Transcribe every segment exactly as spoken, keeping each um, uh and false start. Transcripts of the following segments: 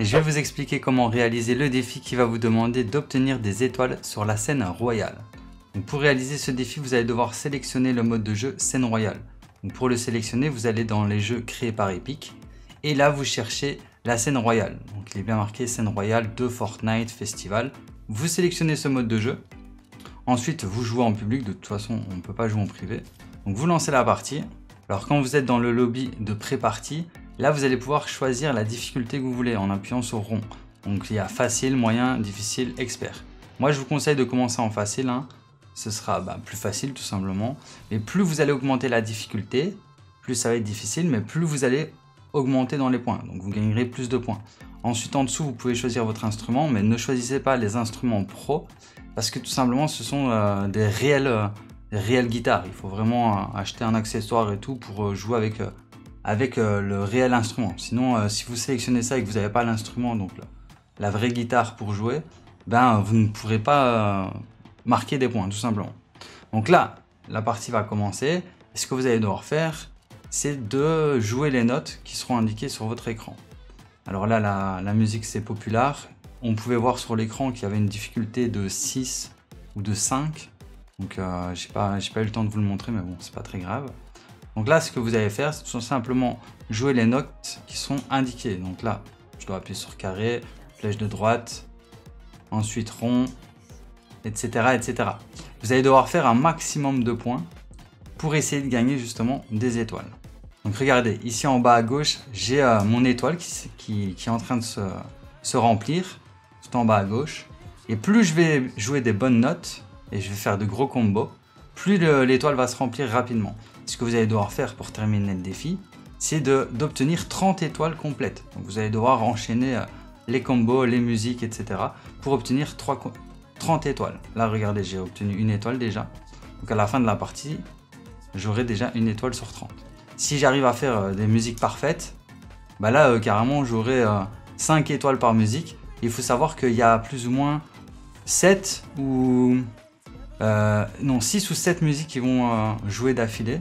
et je vais vous expliquer comment réaliser le défi qui va vous demander d'obtenir des étoiles sur la scène royale. Donc pour réaliser ce défi, vous allez devoir sélectionner le mode de jeu scène royale. Donc pour le sélectionner, vous allez dans les jeux créés par Epic et là vous cherchez la scène royale. Donc il est bien marqué scène royale de Fortnite Festival. Vous sélectionnez ce mode de jeu. Ensuite, vous jouez en public. De toute façon, on ne peut pas jouer en privé. Donc vous lancez la partie. Alors quand vous êtes dans le lobby de pré-partie, là vous allez pouvoir choisir la difficulté que vous voulez en appuyant sur rond. Donc il y a facile, moyen, difficile, expert. Moi je vous conseille de commencer en facile. Hein. Ce sera bah, plus facile tout simplement. Mais plus vous allez augmenter la difficulté, plus ça va être difficile, mais plus vous allez augmenter dans les points. Donc vous gagnerez plus de points. Ensuite en dessous, vous pouvez choisir votre instrument, mais ne choisissez pas les instruments pro parce que tout simplement ce sont euh, des réels... Euh, réelle guitare. Il faut vraiment euh, acheter un accessoire et tout pour euh, jouer avec, euh, avec euh, le réel instrument. Sinon, euh, si vous sélectionnez ça et que vous n'avez pas l'instrument, donc la, la vraie guitare pour jouer, ben vous ne pourrez pas euh, marquer des points, tout simplement. Donc là, la partie va commencer. Et ce que vous allez devoir faire, c'est de jouer les notes qui seront indiquées sur votre écran. Alors là, la, la musique, c'est populaire. On pouvait voir sur l'écran qu'il y avait une difficulté de six ou de cinq. Donc euh, j'ai pas, j'ai pas eu le temps de vous le montrer, mais bon, c'est pas très grave. Donc là, ce que vous allez faire, c'est tout simplement jouer les notes qui sont indiquées. Donc là, je dois appuyer sur carré, flèche de droite, ensuite rond, et cetera, et cetera. Vous allez devoir faire un maximum de points pour essayer de gagner justement des étoiles. Donc regardez, ici en bas à gauche, j'ai euh, mon étoile qui, qui, qui est en train de se, se remplir, tout en bas à gauche. Et plus je vais jouer des bonnes notes, et je vais faire de gros combos, plus l'étoile va se remplir rapidement. Ce que vous allez devoir faire pour terminer le défi, c'est d'obtenir trente étoiles complètes. Donc vous allez devoir enchaîner les combos, les musiques, et cetera pour obtenir trente étoiles. Là, regardez, j'ai obtenu une étoile déjà. Donc à la fin de la partie, j'aurai déjà une étoile sur trente. Si j'arrive à faire des musiques parfaites, bah là, euh, carrément, j'aurai euh, cinq étoiles par musique. Il faut savoir qu'il y a plus ou moins sept ou... Euh, non, six ou sept musiques qui vont euh, jouer d'affilée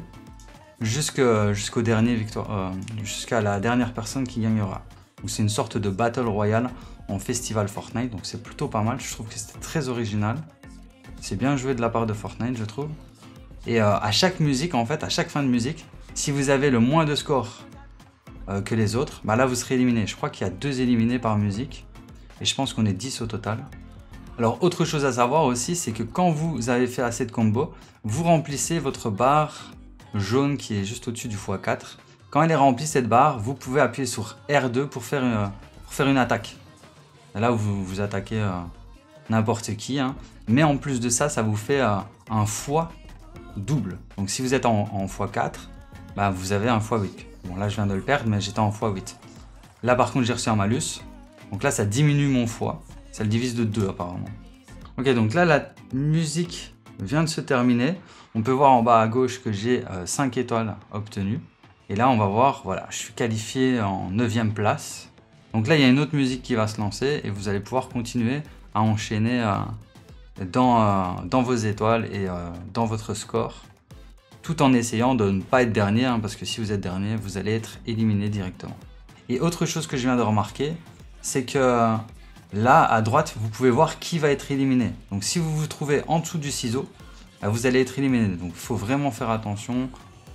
jusqu'au jusqu'au dernier victoire, euh, jusqu'à la dernière personne qui gagnera. Donc c'est une sorte de battle royale en festival Fortnite, donc c'est plutôt pas mal. Je trouve que c'était très original. C'est bien joué de la part de Fortnite, je trouve. Et euh, à chaque musique, en fait, à chaque fin de musique, si vous avez le moins de score euh, que les autres, bah là vous serez éliminé. Je crois qu'il y a deux éliminés par musique et je pense qu'on est dix au total. Alors autre chose à savoir aussi, c'est que quand vous avez fait assez de combos, vous remplissez votre barre jaune qui est juste au-dessus du fois quatre. Quand elle est remplie cette barre, vous pouvez appuyer sur R deux pour faire une, pour faire une attaque. Et là vous, vous attaquez euh, n'importe qui, hein. Mais en plus de ça, ça vous fait euh, un fois double. Donc si vous êtes en, en fois quatre, bah, vous avez un fois huit. Bon là je viens de le perdre, mais j'étais en fois huit. Là par contre j'ai reçu un malus, donc là ça diminue mon fois. Ça le divise de deux apparemment. Ok, donc là la musique vient de se terminer. On peut voir en bas à gauche que j'ai euh, cinq étoiles obtenues. Et là on va voir, voilà, je suis qualifié en neuvième place. Donc là il y a une autre musique qui va se lancer et vous allez pouvoir continuer à enchaîner euh, dans, euh, dans vos étoiles et euh, dans votre score. Tout en essayant de ne pas être dernier, hein, parce que si vous êtes dernier, vous allez être éliminé directement. Et autre chose que je viens de remarquer, c'est que là, à droite, vous pouvez voir qui va être éliminé. Donc, si vous vous trouvez en dessous du ciseau, vous allez être éliminé. Donc, il faut vraiment faire attention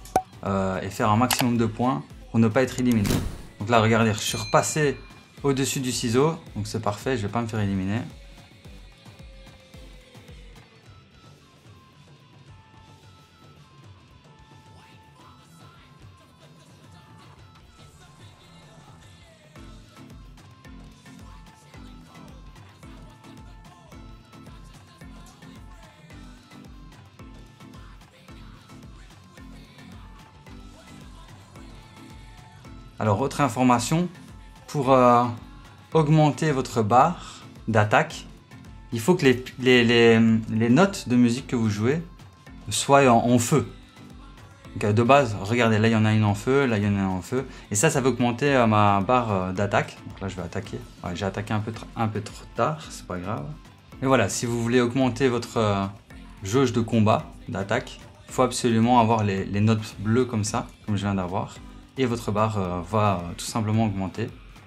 euh, et faire un maximum de points pour ne pas être éliminé. Donc là, regardez, je suis repassé au-dessus du ciseau. Donc, c'est parfait, je ne vais pas me faire éliminer. Alors, autre information, pour euh, augmenter votre barre d'attaque, il faut que les, les, les, les notes de musique que vous jouez soient en, en feu. Donc, de base, regardez, là il y en a une en feu, là il y en a une en feu. Et ça, ça va augmenter euh, ma barre euh, d'attaque. Donc là, je vais attaquer. Ouais, j'ai attaqué un peu, un peu trop tard, c'est pas grave. Et voilà, si vous voulez augmenter votre euh, jauge de combat, d'attaque, il faut absolument avoir les, les notes bleues comme ça, comme je viens d'avoir. Et votre barre euh, va euh, tout simplement augmenter.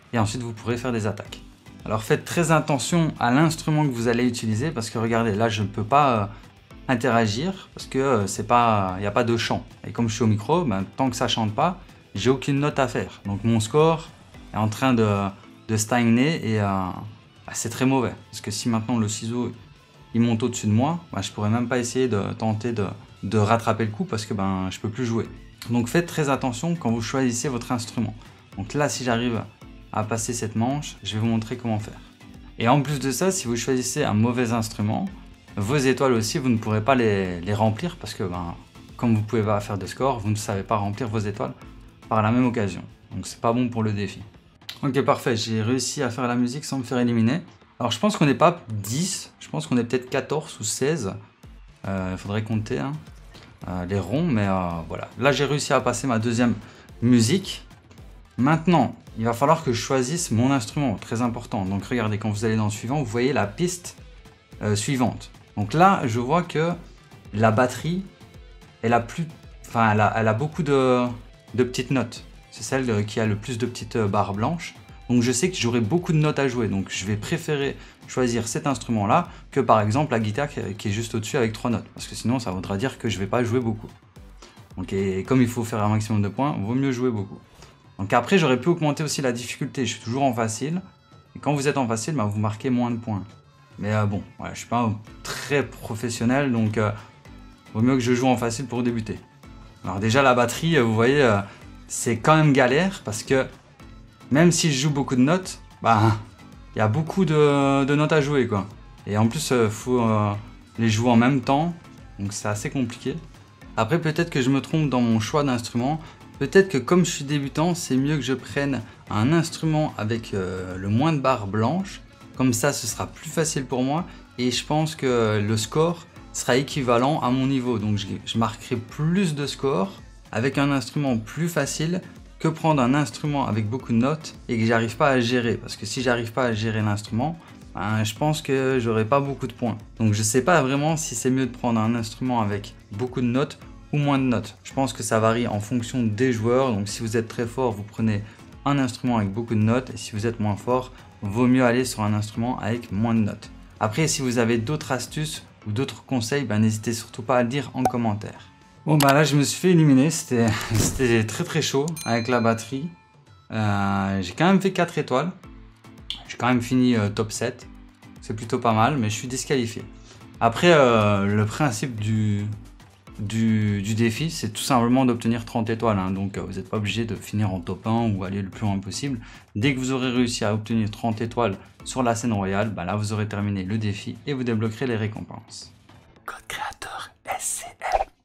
et ensuite vous pourrez faire des attaques. Alors faites très attention à l'instrument que vous allez utiliser parce que regardez, là je ne peux pas euh, interagir parce que euh, c'est pas, il n'y a pas de chant. Et comme je suis au micro, ben, tant que ça chante pas, j'ai aucune note à faire. Donc mon score est en train de, de stagner et euh, bah, c'est très mauvais. Parce que si maintenant le ciseau il monte au-dessus de moi, ben, je pourrais même pas essayer de tenter de, de rattraper le coup parce que ben, je peux plus jouer. Donc faites très attention quand vous choisissez votre instrument. Donc là, si j'arrive à passer cette manche, je vais vous montrer comment faire. Et en plus de ça, si vous choisissez un mauvais instrument, vos étoiles aussi, vous ne pourrez pas les, les remplir parce que ben, comme vous ne pouvez pas faire de score, vous ne savez pas remplir vos étoiles par la même occasion. Donc c'est pas bon pour le défi. Ok, parfait, j'ai réussi à faire la musique sans me faire éliminer. Alors je pense qu'on n'est pas dix, je pense qu'on est peut-être quatorze ou seize. Il euh, faudrait compter hein, euh, les ronds, mais euh, voilà. Là j'ai réussi à passer ma deuxième musique. Maintenant, il va falloir que je choisisse mon instrument, très important. Donc regardez, quand vous allez dans le suivant, vous voyez la piste euh, suivante. Donc là, je vois que la batterie, elle a, plus, enfin, elle a, elle a beaucoup de, de petites notes. C'est celle qui a le plus de petites barres blanches. Donc je sais que j'aurai beaucoup de notes à jouer. Donc je vais préférer choisir cet instrument-là que par exemple la guitare qui est juste au-dessus avec trois notes. Parce que sinon, ça voudra dire que je ne vais pas jouer beaucoup. Donc, et comme il faut faire un maximum de points, il vaut mieux jouer beaucoup. Donc après, j'aurais pu augmenter aussi la difficulté. Je suis toujours en facile. Et quand vous êtes en facile, bah, vous marquez moins de points. Mais euh, bon, voilà, je ne suis pas très professionnel. Donc, il euh, vaut mieux que je joue en facile pour débuter. Alors déjà, la batterie, vous voyez, euh, c'est quand même galère. Parce que même si je joue beaucoup de notes, bah, il y a beaucoup de, de notes à jouer, quoi. Et en plus, il euh, faut euh, les jouer en même temps. Donc c'est assez compliqué. Après, peut-être que je me trompe dans mon choix d'instrument. Peut-être que comme je suis débutant, c'est mieux que je prenne un instrument avec euh, le moins de barres blanches. Comme ça, ce sera plus facile pour moi. Et je pense que le score sera équivalent à mon niveau. Donc je, je marquerai plus de score avec un instrument plus facile que prendre un instrument avec beaucoup de notes et que j'arrive pas à gérer. Parce que si j'arrive pas à gérer l'instrument, ben, je pense que j'aurai pas beaucoup de points. Donc je sais pas vraiment si c'est mieux de prendre un instrument avec beaucoup de notes ou moins de notes. Je pense que ça varie en fonction des joueurs. Donc si vous êtes très fort, vous prenez un instrument avec beaucoup de notes. Et si vous êtes moins fort, vaut mieux aller sur un instrument avec moins de notes. Après, si vous avez d'autres astuces ou d'autres conseils, ben, n'hésitez surtout pas à le dire en commentaire. Bon bah là je me suis fait éliminer, c'était très très chaud avec la batterie. Euh, j'ai quand même fait quatre étoiles. J'ai quand même fini euh, top sept. C'est plutôt pas mal, mais je suis disqualifié. Après, euh, le principe du... Du, du défi, c'est tout simplement d'obtenir trente étoiles, hein. Donc euh, vous n'êtes pas obligé de finir en top un ou aller le plus loin possible. Dès que vous aurez réussi à obtenir trente étoiles sur la scène royale, bah là vous aurez terminé le défi et vous débloquerez les récompenses. Code créateur S C M.